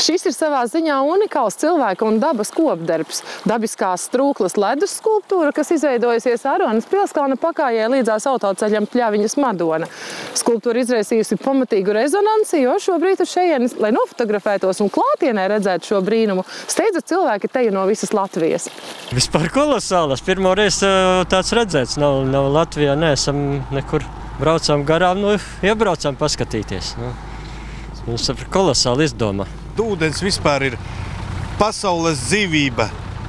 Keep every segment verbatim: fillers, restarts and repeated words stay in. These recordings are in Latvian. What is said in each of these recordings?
Šis ir savā ziņā unikāls cilvēka un dabas kopdarbs. Dabiskās Strūklas ledus skulptūra, kas izveidojusies Aronas pilskalna pakājē līdzās autoceļam Pļaviņas Madona. Skulptūra izraisījusi pamatīgu rezonanci, jo šobrīd uz šejienes, lai nofotografētos un klātienē redzētu šo brīnumu, steidzas cilvēki teju no visas Latvijas. Vispār kolosālas. Pirmo reizi tāds redzēts. Nav, nav Latvijā, neesam nekur. Braucām garām, nu, iebraucām paskatīties. Nu, mums ir kolosāli izdoma. Ūdens vispār ir pasaules dzīvība.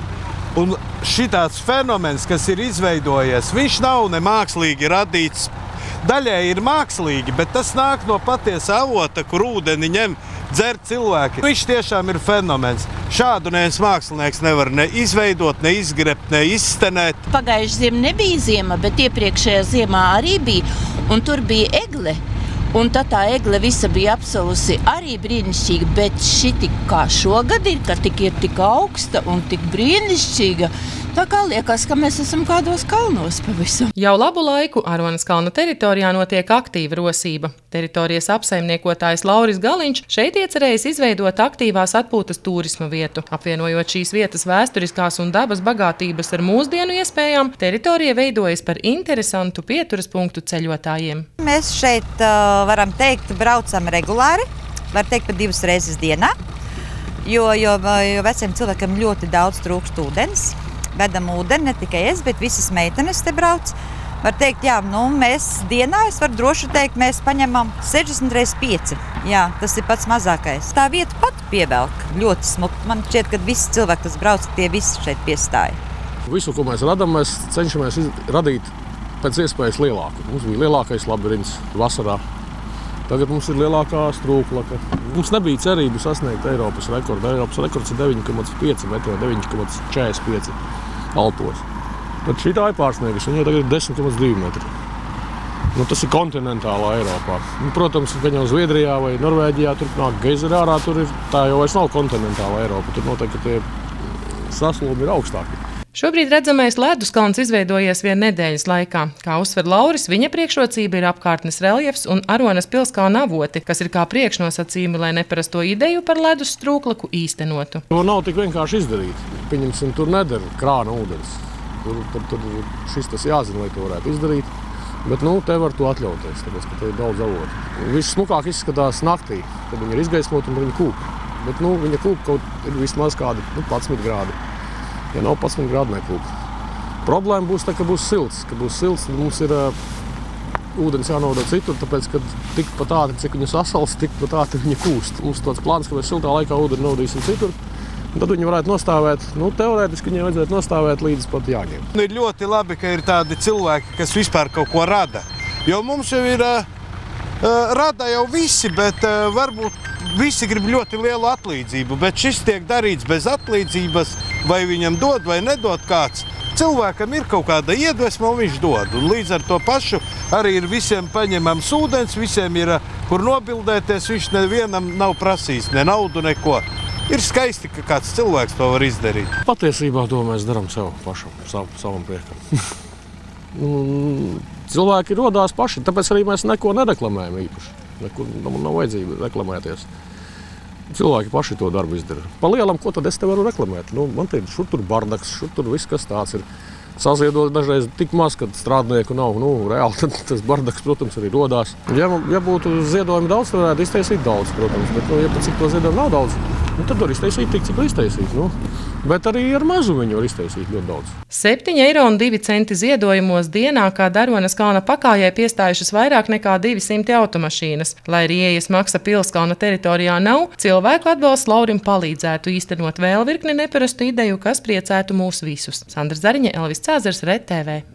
Un šitāds fenomens, kas ir izveidojies, viņš nav ne mākslīgi radīts. Daļai ir mākslīgi, bet tas nāk no patiesa avota, kur ūdeni ņem dzer cilvēki. Viņš tiešām ir fenomens. Šādu neviens mākslinieks nevar ne izveidot, ne izgrebt, ne izstenēt. Pagājuši ziema nebija ziema, bet iepriekšējā ziemā arī bija. Un tur bija egle. Un tad tā egle visa bija apsalusi arī brīnišķīga, bet šiti kā šogad ir, ka tik ir tik augsta un tik brīnišķīga. Tā kā liekas, ka mēs esam kādos kalnos pavisam. Jau labu laiku Aronas kalna teritorijā notiek aktīva rosība. Teritorijas apsaimniekotājs Lauris Galiņš šeit iecerējis izveidot aktīvās atpūtas turisma vietu. Apvienojot šīs vietas vēsturiskās un dabas bagātības ar mūsdienu iespējām, teritorija veidojas par interesantu pieturas punktu ceļotājiem. Mēs šeit, uh, varam teikt, braucam regulāri, var teikt pat divas reizes dienā, jo, jo, jo veciem cilvēkiem ļoti daudz trūkst ūdens. Vedam ūdeni, ne tikai es, bet visas meitenes te brauc. Var teikt, jā, nu, mēs dienā, es varu droši teikt, mēs paņemam sešdesmit reizes pieci. Jā, tas ir pats mazākais. Tā vieta pat pievelk ļoti smuki. Man šķiet, ka visi cilvēki, kas brauc, tie visi šeit piestāja. Visu, ko mēs radam, mēs cenšamies radīt pēc iespējas lielāku. Mums bija lielākais labirints vasarā. Tagad mums ir lielākā Strūklaka. Mums nebija cerību sasniegt Eiropas rekordu. Eiropas rekords ir deviņi komats pieci metri, deviņi komats četrdesmit pieci altos. Tad šī tā ir pārsniegusi, viņa tagad ir desmit komats divi metri. Nu, tas ir kontinentālā Eiropā. Nu, protams, ka jau Zviedrijā vai Norvēģijā tur nāk geizeri ārā, tur ir, tā jau vairs nav kontinentālā Eiropa. Tur noteikti tie saslūmi ir augstāki. Šobrīd redzamais ledus kalns izveidojies vien nedēļas laikā. Kā uzsver Lauris, viņa priekšrocība ir apkārtnes reljefs un Aronas pilskalna avoti, kas ir kā priekšnosacījumi, lai neparasto ideju par ledus Strūklaku īstenotu. To nav tik vienkārši izdarīt. Pieņemsim, tur nedara krāna ūdens. Tur, tur, tur šis tas jāzina, lai to varētu izdarīt. Bet nu, te var to atļauties, tāpēc, ka te ir daudz avotu. Viss smukāk izskatās naktī, kad viņa ir izgaismota un viņa kūp. Bet nu, viņa kūp kaut ir vismaz kādi nu, padsmit grādi. Ja nav padsmit grādu nekūp. Problēma būs tā, ka būs silts. Ka būs silts, tad mums ir uh, ūdens jānovada citur, tāpēc, ka tikpat ātri, cik viņa sasals, tikpat ātri viņa kūst. Mums tāds plāns, ka mēs siltā laikā ūdeni novadīsim citur. Tad viņi varētu nostāvēt, nu, teorētiski viņai vajadzētu nostāvēt līdz pat Jāņiem. Ir ļoti labi, ka ir tādi cilvēki, kas vispār kaut ko rada. Jo mums jau ir, uh, rada jau visi, bet uh, varbūt visi grib ļoti lielu atlīdzību, bet šis tiek darīts bez atlīdzības, vai viņam dod vai nedod kāds. Cilvēkam ir kaut kāda iedvesma, un viņš dod. Un līdz ar to pašu arī ir visiem paņemams ūdens, visiem ir, kur nobildēties, viņš nevienam nav prasījis ne naudu, neko. Ir skaisti, ka kāds cilvēks to var izdarīt. Patiesībā to mēs darām sev pašam, sav, savam priekam. Cilvēki rodās paši, tāpēc arī mēs neko nereklamējam īpaši. Nekur nav vajadzība reklamēties. Cilvēki paši to darbu izdara. Pa lielam, ko tad es te varu reklamēt? Nu, man te ir šur tur bardaks, šur tur viss, kas tāds ir. Saziedot dažreiz tik maz, kad strādnieku nav. Nu, reāli tad tas bardaks, protams, arī rodās. Ja, ja būtu ziedojumi daudz, tad varētu iztaisīt daudz, protams. Bet, nu, ja pat cik to ziedojumu nav daudz, nu, tad var iztaisīt tik, cik var iztaisīt. Nu. Bet arī ar mazu viņu var iztaisīt ļoti daudz. septiņi eiro un divi centi ziedojumos dienā, kā Aronas kalna pakājai piestājušas vairāk nekā divi simti automašīnas. Lai arī ieejas maksa pilskalna teritorijā nav, cilvēku atbalsts Laurim palīdzētu īstenot vēl virkni neparastu ideju, kas priecētu mūs visus. Sandra Zariņa, Elvis Cēzars, R E D T V.